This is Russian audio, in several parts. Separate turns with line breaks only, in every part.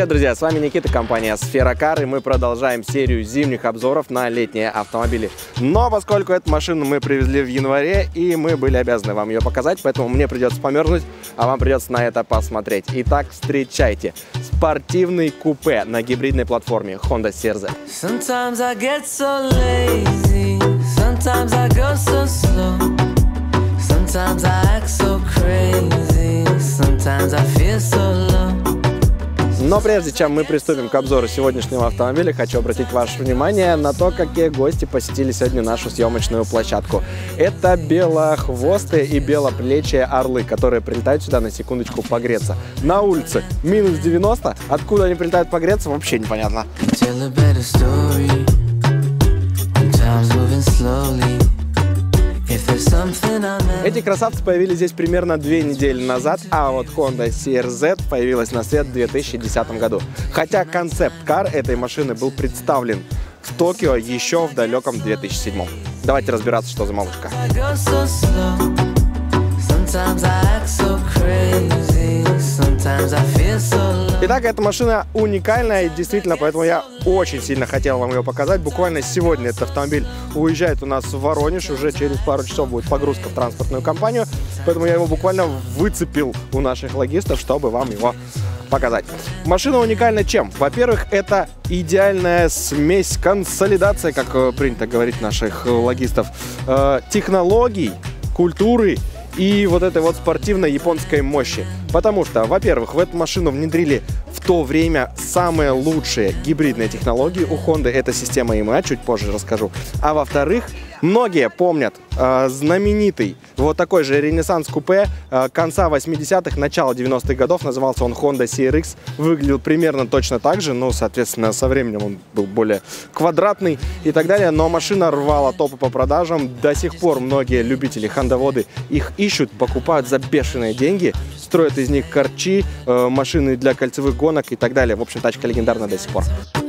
Привет, друзья! С вами Никита, компания Сфера Кар, и мы продолжаем серию зимних обзоров на летние автомобили. Но поскольку эту машину мы привезли в январе, и мы были обязаны вам ее показать, поэтому мне придется померзнуть, а вам придется на это посмотреть. Итак, встречайте. Спортивный купе на гибридной платформе Honda CR-Z. Но прежде чем мы приступим к обзору сегодняшнего автомобиля, хочу обратить ваше внимание на то, какие гости посетили сегодня нашу съемочную площадку. Это белохвостые и белоплечие орлы, которые прилетают сюда на секундочку погреться. На улице минус 90, откуда они прилетают погреться, вообще непонятно. Эти красавцы появились здесь примерно 2 недели назад, а вот Honda CR-Z появилась на свет в 2010 году. Хотя концепт-кар этой машины был представлен в Токио еще в далеком 2007. Давайте разбираться, что за малышка. Итак, эта машина уникальная, и действительно, поэтому я очень сильно хотел вам ее показать. Буквально сегодня этот автомобиль уезжает у нас в Воронеж, уже через пару часов будет погрузка в транспортную компанию, поэтому я его буквально выцепил у наших логистов, чтобы вам его показать. Машина уникальна чем? Во-первых, это идеальная смесь, консолидация, как принято говорить наших логистов, технологий, культуры и вот этой вот спортивной японской мощи. Потому что, во-первых, в эту машину внедрили в то время самые лучшие гибридные технологии у Honda. Это система ИМА, чуть позже расскажу. А во-вторых, многие помнят знаменитый вот такой же ренессанс-купе конца 80-х, начала 90-х годов. Назывался он Honda CR-X. Выглядел примерно точно так же, но, соответственно, со временем он был более квадратный и так далее. Но машина рвала топы по продажам. До сих пор многие любители хондоводы их ищут, покупают за бешеные деньги, строят из них корчи, машины для кольцевых гонок и так далее. В общем, тачка легендарна до сих пор.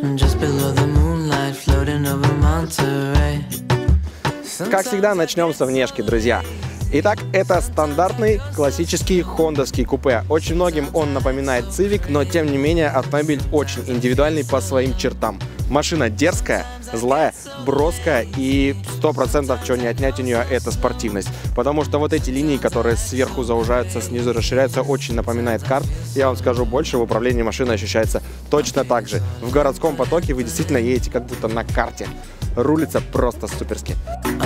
Как всегда, начнем со внешки, друзья. Итак, это стандартный классический хондовский купе. Очень многим он напоминает Civic, но тем не менее автомобиль очень индивидуальный по своим чертам. Машина дерзкая, злая, броская, и 100% чего не отнять у нее — это спортивность. Потому что вот эти линии, которые сверху заужаются, снизу расширяются, очень напоминает карт. Я вам скажу больше, в управлении машина ощущается точно так же. В городском потоке вы действительно едете как будто на карте. Рулится просто суперски.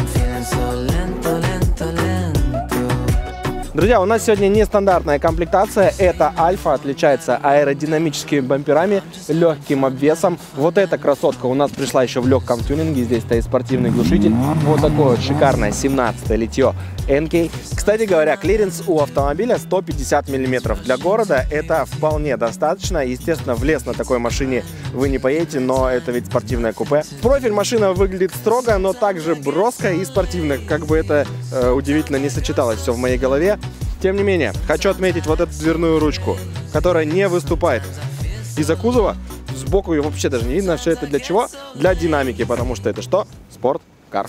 Друзья, у нас сегодня нестандартная комплектация. Это Альфа, отличается аэродинамическими бамперами, легким обвесом. Вот эта красотка у нас пришла еще в легком тюнинге. Здесь стоит спортивный глушитель. Вот такое вот шикарное 17-е литье NK. Кстати говоря, клиренс у автомобиля 150 мм. Для города это вполне достаточно. Естественно, в лес на такой машине вы не поедете, но это ведь спортивное купе. В профиль машина выглядит строго, но также броско и спортивно. Как бы это удивительно не сочеталось все в моей голове. Тем не менее, хочу отметить вот эту дверную ручку, которая не выступает из-за кузова. Сбоку ее вообще даже не видно. Все это для чего? Для динамики, потому что это что? Спорт-кар.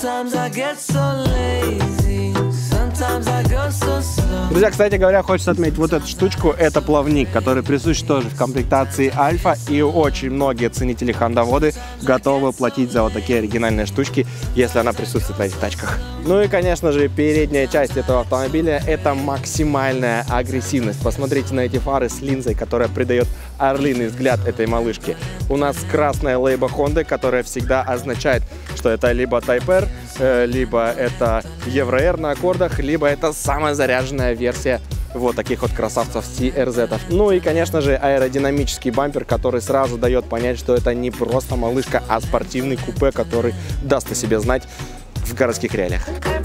Друзья, кстати говоря, хочется отметить вот эту штучку. Это плавник, который присущ тоже в комплектации Альфа. И очень многие ценители хондоводы готовы платить за вот такие оригинальные штучки, если она присутствует на этих тачках. Ну и, конечно же, передняя часть этого автомобиля — это максимальная агрессивность. Посмотрите на эти фары с линзой, которая придает орлиный взгляд этой малышки. У нас красная лейба Honda, которая всегда означает, что это либо Type R, либо это Euro R на аккордах, либо это самая заряженная версия вот таких вот красавцев CR-Z. Ну и, конечно же, аэродинамический бампер, который сразу дает понять, что это не просто малышка, а спортивный купе, который даст о себе знать в городских реалиях.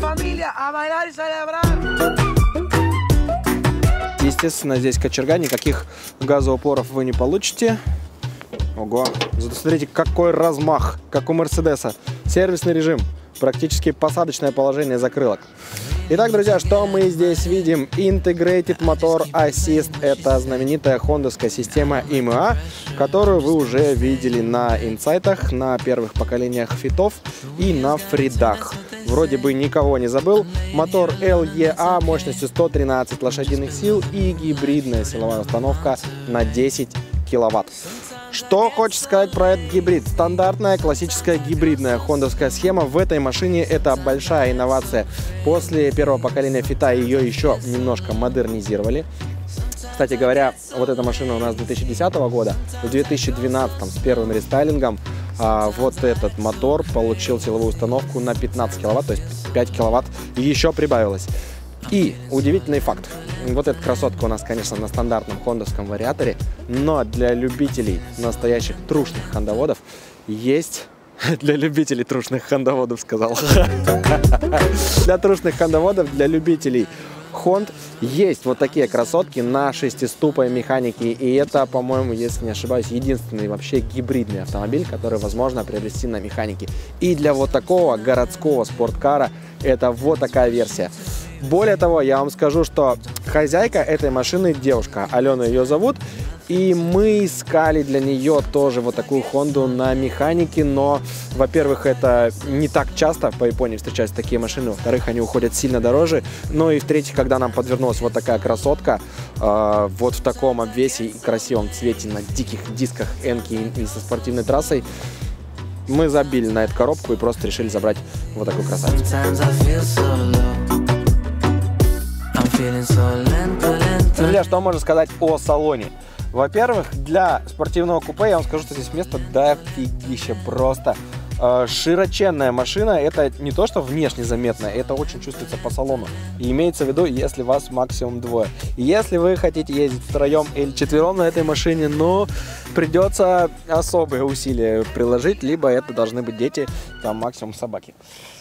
Естественно, здесь кочерга, никаких газоупоров вы не получите. Ого, смотрите, какой размах, как у Мерседеса. Сервисный режим, практически посадочное положение закрылок. Итак, друзья, что мы здесь видим? Integrated Motor Assist – это знаменитая хондовская система ИМА, которую вы уже видели на инсайтах, на первых поколениях фитов и на фридах. Вроде бы никого не забыл. Мотор LEA мощностью 113 лошадиных сил и гибридная силовая установка на 10 киловатт. Что хочешь сказать про этот гибрид? Стандартная классическая гибридная хондовская схема. В этой машине это большая инновация. После первого поколения Фита ее еще немножко модернизировали. Кстати говоря, вот эта машина у нас 2010 года. В 2012 с первым рестайлингом вот этот мотор получил силовую установку на 15 киловатт, то есть 5 киловатт еще прибавилось. И удивительный факт. Вот эта красотка у нас, конечно, на стандартном хондовском вариаторе, но для любителей настоящих трушных хондоводов есть... Для любителей трушных хондоводов, сказал. Для трушных хондоводов, для любителей Хонд есть вот такие красотки на шестиступой механике. И это, по-моему, если не ошибаюсь, единственный вообще гибридный автомобиль, который возможно приобрести на механике. И для вот такого городского спорткара это вот такая версия. Более того, я вам скажу, что хозяйка этой машины девушка, Алена ее зовут. И мы искали для нее тоже вот такую Хонду на механике, но, во-первых, это не так часто по Японии встречаются такие машины, во-вторых, они уходят сильно дороже, ну и в-третьих, когда нам подвернулась вот такая красотка, вот в таком обвесе и красивом цвете на диких дисках Энки и со спортивной трассой, мы забили на эту коробку и просто решили забрать вот такую красавицу. Друзья, что можно сказать о салоне? Во-первых, для спортивного купе я вам скажу, что здесь место дофигища просто. Широченная машина, это не то, что внешне заметно, это очень чувствуется по салону. И имеется в виду, если вас максимум двое. И если вы хотите ездить втроем или четвером на этой машине, ну, придется особые усилия приложить, либо это должны быть дети, там максимум собаки.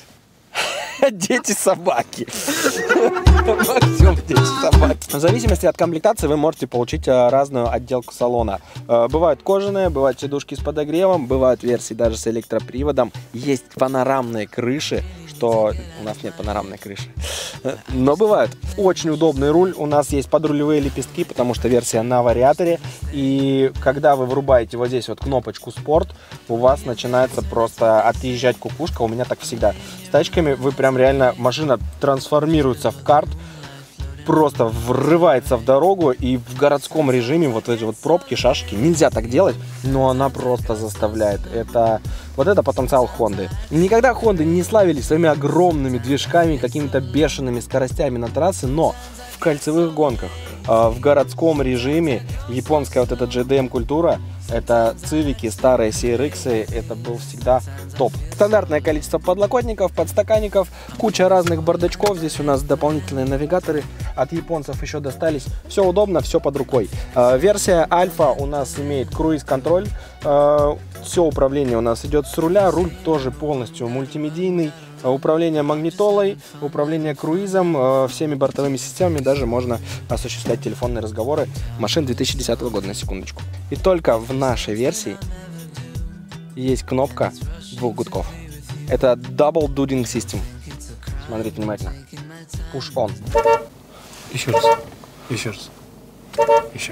Дети-собаки. Максимум дети-собаки. В зависимости от комплектации вы можете получить разную отделку салона. Бывают кожаные, бывают сидушки с подогревом, бывают версии даже с электроприводом. Есть панорамные крыши, что у нас нет панорамной крыши. Но бывают. Очень удобный руль. У нас есть подрулевые лепестки, потому что версия на вариаторе. И когда вы врубаете вот здесь вот кнопочку «Спорт», у вас начинается просто отъезжать кукушка. У меня так всегда. С тачками вы прям реально, машина трансформируется в карт, просто врывается в дорогу, и в городском режиме вот эти вот пробки, шашки, нельзя так делать, но она просто заставляет. Вот это потенциал Хонды. Никогда Хонды не славились своими огромными движками, какими-то бешеными скоростями на трассе, но в кольцевых гонках, в городском режиме японская вот эта GDM-культура, это цивики, старые CRX, это был всегда топ. Стандартное количество подлокотников, подстаканников, куча разных бардачков. Здесь у нас дополнительные навигаторы от японцев еще достались. Все удобно, все под рукой. Версия Альфа у нас имеет круиз-контроль. Все управление у нас идет с руля. Руль тоже полностью мультимедийный. Управление магнитолой, управление круизом, всеми бортовыми системами, даже можно осуществлять телефонные разговоры. Машин 2010 года, на секундочку. И только в нашей версии есть кнопка двух гудков. Это Double Duding System. Смотрите внимательно. Push on. Еще раз. Еще раз. Еще.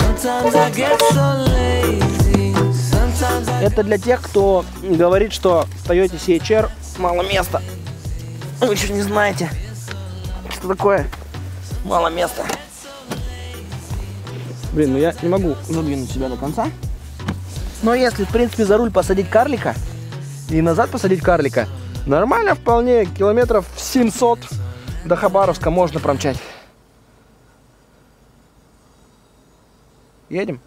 Это для тех, кто говорит, что в Toyota CHR мало места. Вы еще не знаете, что такое мало места. Блин, ну я не могу задвинуть себя до конца. Но если, в принципе, за руль посадить карлика и назад посадить карлика, нормально вполне, километров 700 до Хабаровска можно промчать. Едем.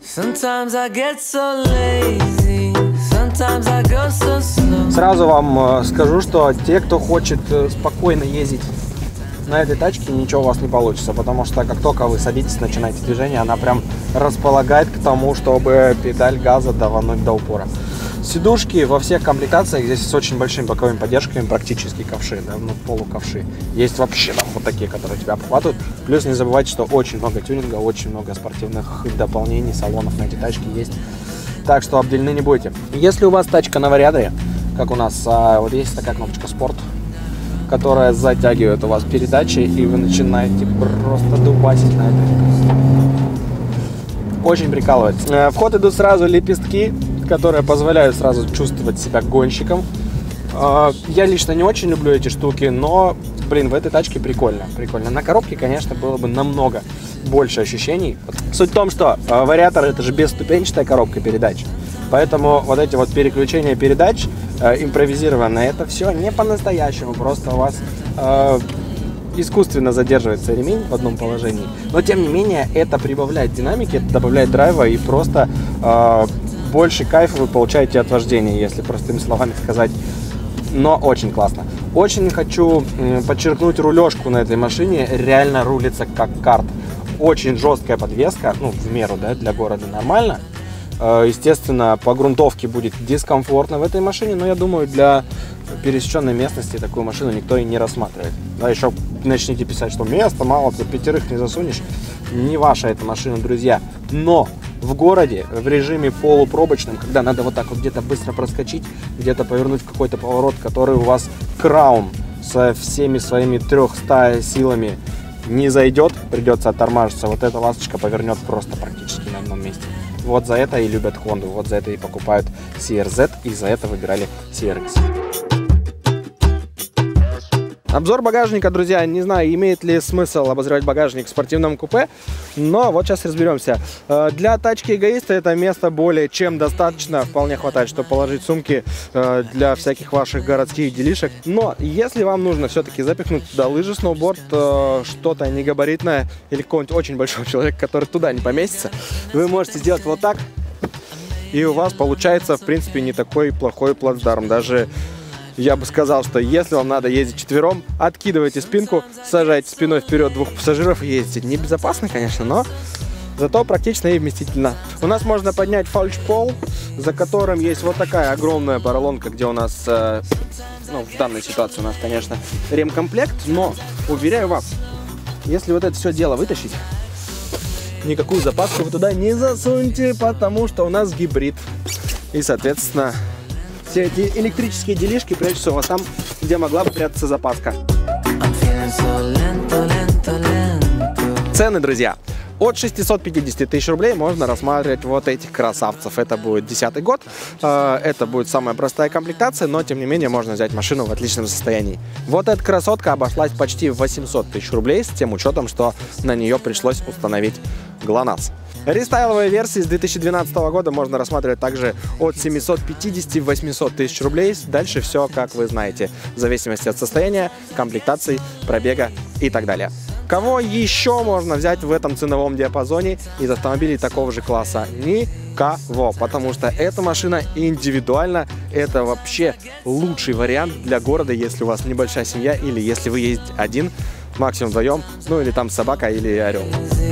Сразу вам скажу, что те, кто хочет спокойно ездить на этой тачке, ничего у вас не получится, потому что как только вы садитесь, начинаете движение, она прям располагает к тому, чтобы педаль газа давануть до упора. Сидушки во всех комплектациях здесь с очень большими боковыми поддержками, практически ковши, да, ну полуковши. Есть вообще там вот такие, которые тебя обхватывают. Плюс не забывайте, что очень много тюнинга, очень много спортивных дополнений, салонов на эти тачки есть. Так что обделены не будете. Если у вас тачка на вариаторе, как у нас, вот есть такая кнопочка «Спорт», которая затягивает у вас передачи, и вы начинаете просто дубасить на этой. Очень прикалывает. В ход идут сразу лепестки, которые позволяют сразу чувствовать себя гонщиком. Я лично не очень люблю эти штуки, но, блин, в этой тачке прикольно. Прикольно. На коробке, конечно, было бы намного больше ощущений. Суть в том, что вариатор это же бесступенчатая коробка передач. Поэтому вот эти вот переключения передач импровизированные, это все не по-настоящему. Просто у вас искусственно задерживается ремень в одном положении. Но тем не менее это прибавляет динамики, это добавляет драйва и просто больше кайфа вы получаете от вождения, если простыми словами сказать. Но очень классно. Очень хочу подчеркнуть рулежку на этой машине. Реально рулится как карт. Очень жесткая подвеска, ну, в меру, да, для города нормально. Естественно, по грунтовке будет дискомфортно в этой машине, но я думаю, для пересеченной местности такую машину никто и не рассматривает. Да, еще начните писать, что места мало, ты 5 не засунешь. Не ваша эта машина, друзья. Но в городе, в режиме полупробочном, когда надо вот так вот где-то быстро проскочить, где-то повернуть в какой-то поворот, который у вас краун со всеми своими 300 силами не зайдет, придется оттормаживаться, вот эта ласточка повернет просто практически на одном месте. Вот за это и любят Honda, вот за это и покупают CR-Z, и за это выбирали CR-X. Обзор багажника, друзья, не знаю, имеет ли смысл обозревать багажник в спортивном купе, но вот сейчас разберемся. Для тачки эгоиста это место более чем достаточно, вполне хватает, чтобы положить сумки для всяких ваших городских делишек. Но если вам нужно все-таки запихнуть туда лыжи, сноуборд, что-то негабаритное или какого-нибудь очень большого человека, который туда не поместится, вы можете сделать вот так, и у вас получается, в принципе, не такой плохой плацдарм. Даже я бы сказал, что если вам надо ездить вчетвером, откидывайте спинку, сажайте спиной вперед 2 пассажиров и ездите. Небезопасно, конечно, но зато практично и вместительно. У нас можно поднять фальшпол, за которым есть вот такая огромная поролонка, где у нас, ну, в данной ситуации у нас, конечно, ремкомплект, но, уверяю вас, если вот это все дело вытащить, никакую запаску вы туда не засуньте, потому что у нас гибрид. И, соответственно, все эти электрические делишки прячутся у вас там, где могла бы прятаться запаска. Цены, друзья. От 650 тысяч рублей можно рассматривать вот этих красавцев. Это будет 10-й год. Это будет самая простая комплектация, но тем не менее можно взять машину в отличном состоянии. Вот эта красотка обошлась почти в 800 тысяч рублей, с тем учетом, что на нее пришлось установить ГЛОНАСС. Рестайловые версии с 2012 года можно рассматривать также от 750-800 тысяч рублей. Дальше все, как вы знаете, в зависимости от состояния, комплектации, пробега и так далее. Кого еще можно взять в этом ценовом диапазоне из автомобилей такого же класса? Никого, потому что эта машина индивидуально, это вообще лучший вариант для города, если у вас небольшая семья или если вы ездите один, максимум вдвоем, ну или там собака или орел.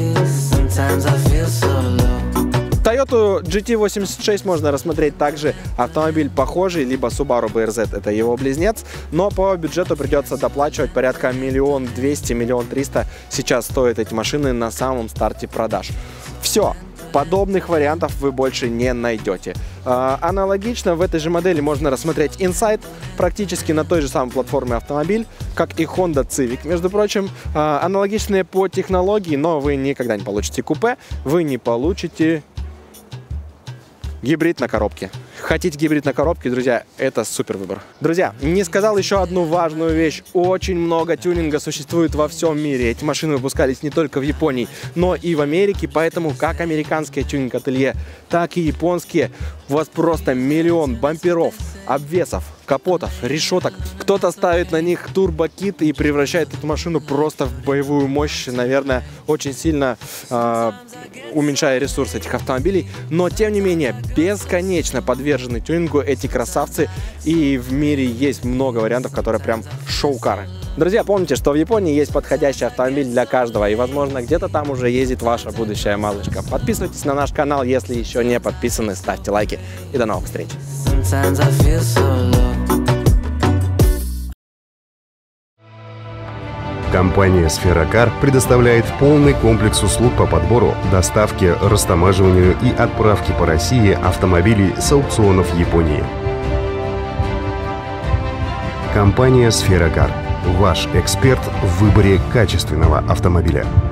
Toyota GT86 можно рассмотреть также. Автомобиль похожий, либо Subaru BRZ, это его близнец, но по бюджету придется доплачивать порядка 1 200 000 – 1 300 000. Сейчас стоят эти машины на самом старте продаж. Все. Подобных вариантов вы больше не найдете. Аналогично в этой же модели можно рассмотреть Insight, практически на той же самой платформе автомобиль, как и Honda Civic, между прочим. Аналогичные по технологии, но вы никогда не получите купе, вы не получите гибрид на коробке. Хотите гибрид на коробке, друзья, это супер выбор. Друзья, не сказал еще одну важную вещь. Очень много тюнинга существует во всем мире. Эти машины выпускались не только в Японии, но и в Америке. Поэтому как американские тюнинг-ателье, так и японские. У вас просто миллион бамперов, обвесов, капотов, решеток. Кто-то ставит на них турбокит и превращает эту машину просто в боевую мощь. Наверное, очень сильно уменьшая ресурс этих автомобилей. Но, тем не менее, бесконечно подвержены тюнингу эти красавцы. И в мире есть много вариантов, которые прям шоу-кары. Друзья, помните, что в Японии есть подходящий автомобиль для каждого. И, возможно, где-то там уже ездит ваша будущая малышка. Подписывайтесь на наш канал, если еще не подписаны. Ставьте лайки. И до новых встреч.
Компания «Сферокар» предоставляет полный комплекс услуг по подбору, доставке, растамаживанию и отправке по России автомобилей с аукционов Японии. Компания «Сферокар» – ваш эксперт в выборе качественного автомобиля.